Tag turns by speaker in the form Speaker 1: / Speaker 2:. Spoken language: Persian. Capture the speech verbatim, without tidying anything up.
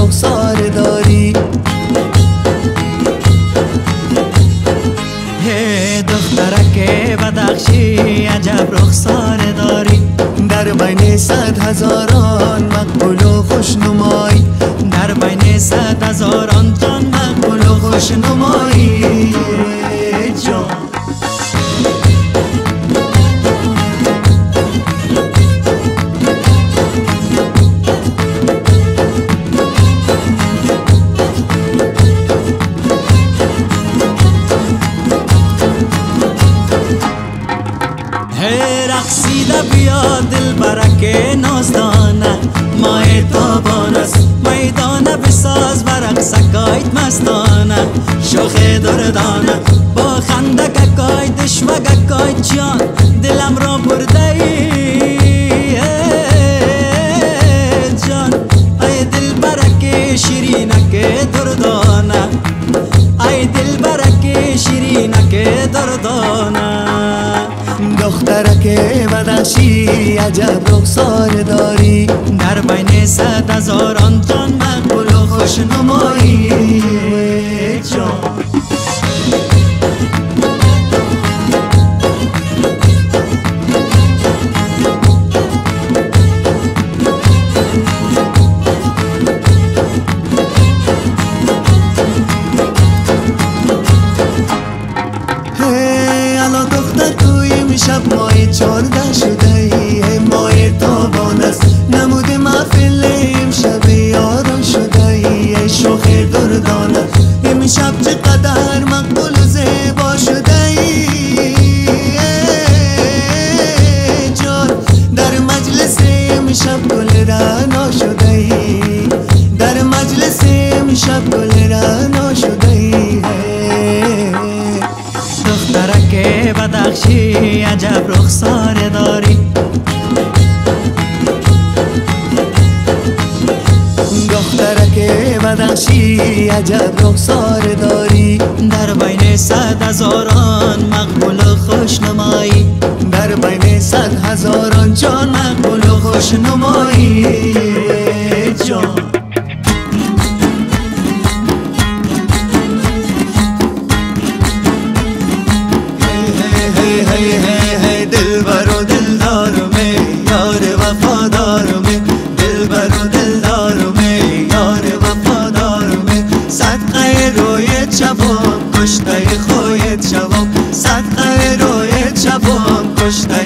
Speaker 1: رخسار داری.
Speaker 2: هی دخترک بدخشی عجب رخسار داری.
Speaker 1: در بین صد هزاران مقبول و خوشنمایی،
Speaker 2: در بین صد هزاران جان مقبول و خوشنمایی جان. هی رقصیده بیا دل برک نازدانه، ماه تابان است میدانه بساز و رقصکایت مستانه. شوخ دردانه با خنده گکایت دشوه گکایت جان دلم را برده ای جان. ای دل برک شیرینک دردانه، ای دل برک شیرینک دردانه.
Speaker 1: دخترک بدخشی عجب رخسار داری.
Speaker 2: در بین صد هزاران جان مقبول و خوشنمایی جان.
Speaker 1: شب ماه چارده شده ای، ماه تابان است نمود محفل امشب یاران شده ای. شوخ دردانه امشب چقدر مقبول و زیبا شده ای جان. در مجلس امشب گل رعنا شده ای، در مجلس امشب گل رعنا شده ای.
Speaker 2: دخترک بدخشی عجب رخسار داری.
Speaker 1: دخترک بدخشی عجب رخسار داری.
Speaker 2: در بین صد هزاران مقبول و خوشنمایی،
Speaker 1: در بین صد هزاران جان مقبول و خوشنمایی جان. دلبر و دلدارمه یار وفادارمه، دلبر و دلدارمه یار وفادارمه. صدقه رویت شوم کشته خویت شوم، صدقه رویت شوم کشته